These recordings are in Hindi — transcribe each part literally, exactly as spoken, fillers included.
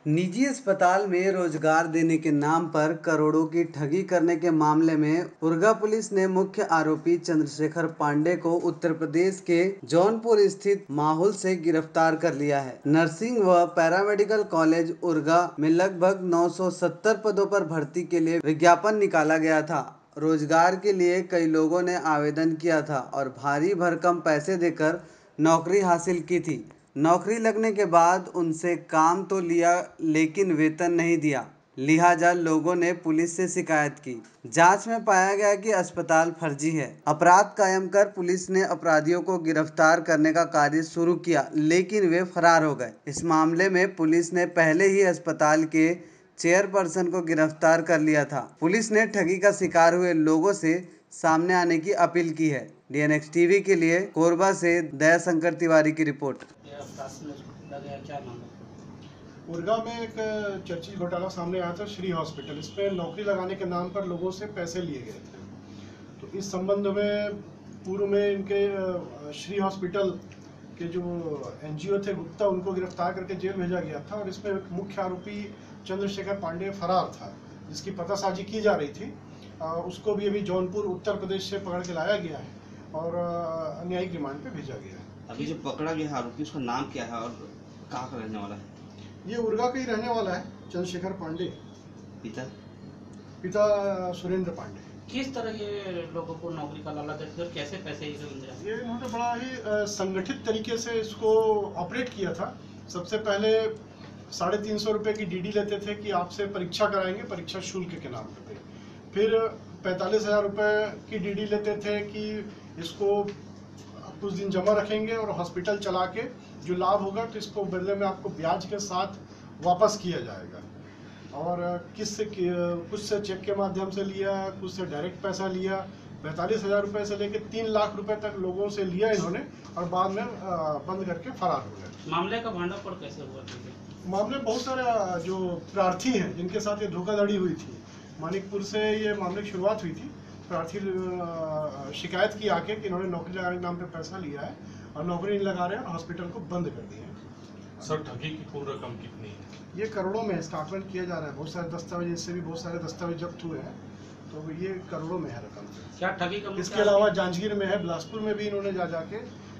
निजी अस्पताल में रोजगार देने के नाम पर करोड़ों की ठगी करने के मामले में उरगा पुलिस ने मुख्य आरोपी चंद्रशेखर पांडे को उत्तर प्रदेश के जौनपुर स्थित माहुल से गिरफ्तार कर लिया है। नर्सिंग व पैरामेडिकल कॉलेज उरगा में लगभग नौ सौ सत्तर पदों पर भर्ती के लिए विज्ञापन निकाला गया था। रोजगार के लिए कई लोगों ने आवेदन किया था और भारी भरकम पैसे देकर नौकरी हासिल की थी। नौकरी लगने के बाद उनसे काम तो लिया लेकिन वेतन नहीं दिया, लिहाजा लोगों ने पुलिस से शिकायत की। जांच में पाया गया कि अस्पताल फर्जी है। अपराध कायम कर पुलिस ने अपराधियों को गिरफ्तार करने का कार्य शुरू किया, लेकिन वे फरार हो गए। इस मामले में पुलिस ने पहले ही अस्पताल के चेयरपर्सन को गिरफ्तार कर लिया था। पुलिस ने ठगी का शिकार हुए लोगों से सामने आने की अपील की है। डीएनएक्स टीवी के लिए कोरबा से दयाशंकर तिवारी की रिपोर्ट। उरगा में एक चर्चित घोटाला सामने आया था, श्री हॉस्पिटल। इसमें नौकरी लगाने के नाम पर लोगों से पैसे लिए गए थे। तो इस संबंध में पूर्व में इनके श्री हॉस्पिटल के जो एनजीओ थे गुप्ता, उनको गिरफ्तार करके जेल भेजा गया था। और इसमें मुख्य आरोपी चंद्रशेखर पांडे फरार था, जिसकी पतासाजी की जा रही थी। उसको भी अभी जौनपुर उत्तर प्रदेश से पकड़ के लाया गया है और न्यायिक रिमांड पे भेजा गया है। अभी जो पकड़ा गया आरोपी, उसका नाम क्या है और कहाँ का रहने वाला है? ये उरगा का ही रहने वाला है, चंद्रशेखर पांडे। पिता पिता सुरेंद्र पांडे। किस तरह ये लोगों को नौकरी का लालच देते और कैसे पैसे ये इन्होंने बड़ा ही संगठित तरीके से इसको ऑपरेट किया था। सबसे पहले साढ़े तीन सौ रुपये की डीडी लेते थे कि आपसे परीक्षा कराएंगे, परीक्षा शुल्क के नाम पे। फिर पैंतालीस हजार रुपये की डीडी लेते थे कि इसको कुछ दिन जमा रखेंगे और हॉस्पिटल चला के जो लाभ होगा तो इसको बदले में आपको ब्याज के साथ वापस किया जाएगा। और किस से कुछ से चेक के माध्यम से लिया, कुछ से डायरेक्ट पैसा लिया। पैंतालीस हजार रुपये से लेकर तीन लाख रुपए तक लोगों से लिया इन्होंने और बाद में बंद करके फरार हो गए। मामले का भंडाफोड़ कैसे हुआ? मामले बहुत सारे जो प्रार्थी हैं जिनके साथ ये धोखाधड़ी हुई थी, मानिकपुर से ये मामले की शुरुआत हुई थी। प्रार्थी शिकायत की आके कि इन्होंने नौकरी लगाने के नाम पे पैसा लिया है और नौकरी नहीं लगा रहे हैं और हॉस्पिटल को बंद कर दिए हैं। सर, ठगी की कुल रकम कितनी है? ये करोड़ों में इसका आकलन किया जा रहा है। बहुत सारे दस्तावेज, इससे भी बहुत सारे दस्तावेज जब्त हुए हैं, तो ये करोड़ों में है रकम। क्या ठगी का? इसके अलावा जांजगीर में है, बिलासपुर में भी इन्होंने जा जाके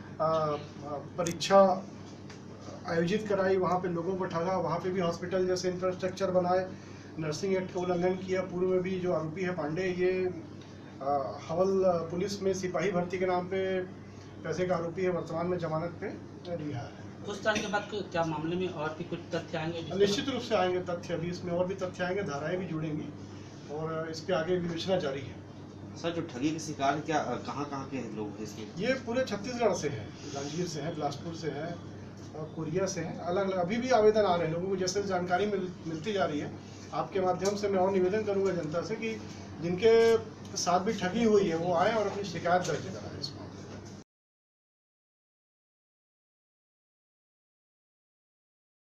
परीक्षा आयोजित कराई, वहाँ पे लोगों को ठगा, वहाँ पे भी हॉस्पिटल जैसे इंफ्रास्ट्रक्चर बनाए, नर्सिंग एक्ट का उल्लंघन किया। पूर्व में भी जो आरोपी है पांडे, ये आ, हवल पुलिस में सिपाही भर्ती के नाम पे पैसे का आरोपी है। वर्तमान में जमानत पे रिहा है। पूछताछ के बाद क्या मामले में और भी कुछ तथ्य आएंगे? निश्चित रूप से आएंगे तथ्य, अभी इसमें और भी तथ्य आएंगे, धाराएं भी जुड़ेंगी और इस पे आगे विवेचना जारी है। सर, जो ठगी के शिकार क्या कहाँ कहाँ के लोग हैं इसमें? ये पूरे छत्तीसगढ़ से है, जांजगीर से है, बिलासपुर से है, कोरिया से है। अलग अलग अभी भी आवेदन आ रहे हैं लोगों को। जैसे जानकारी मिल, मिलती जा रही है, आपके माध्यम से मैं और निवेदन करूंगा जनता से कि जिनके साथ भी ठगी हुई है वो आए और अपनी शिकायत दर्ज कराएं इसमें।